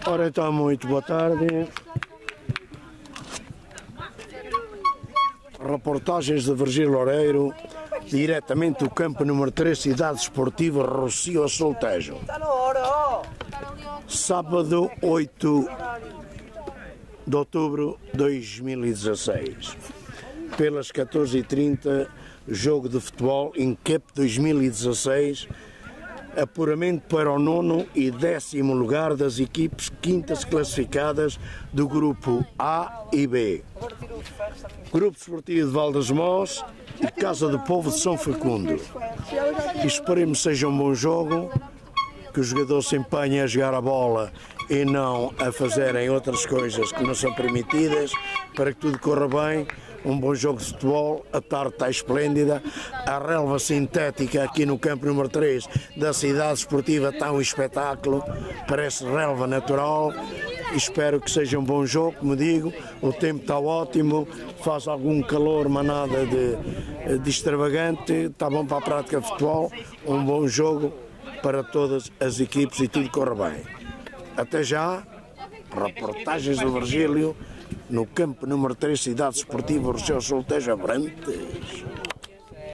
Ora então, muito boa tarde. Reportagens de Virgílio Loureiro, diretamente do campo número 3, Cidade Esportiva Rocio Soltejo. Sábado 8 de outubro de 2016. Pelas 14h30, jogo de futebol INCEP 2016. Apuramento para o 9º e 10º lugar das equipes quintas classificadas do grupo A e B. Grupo Esportivo de Valdesmós e Casa do Povo de São Facundo. E esperemos que seja um bom jogo, que os jogadores se empenhem a jogar a bola e não a fazerem outras coisas que não são permitidas, para que tudo corra bem. Um bom jogo de futebol, a tarde está esplêndida, a relva sintética aqui no campo número 3 da Cidade Esportiva está um espetáculo, parece relva natural. Espero que seja um bom jogo, como digo, o tempo está ótimo, faz algum calor, mas nada de extravagante, está bom para a prática de futebol, um bom jogo para todas as equipes e tudo corre bem. Até já, reportagens do Virgílio, no campo número 3, Cidade Esportiva Rocio Soltejo Abrantes.